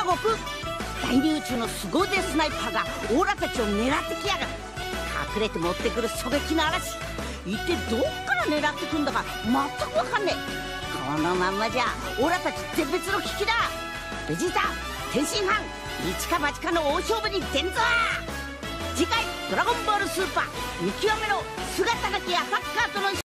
悟空。大流中の凄腕スナイパーがオーラたちを狙ってきやがる。隠れて持ってくる狙撃の嵐、一体どっから狙ってくんだか全く分かんねえ。このまんまじゃオラたち全滅の危機だ。ベジータ天津飯一か八かの大勝負に出んぞ。次回「ドラゴンボールスーパー見極めろ姿なきアタッカーとの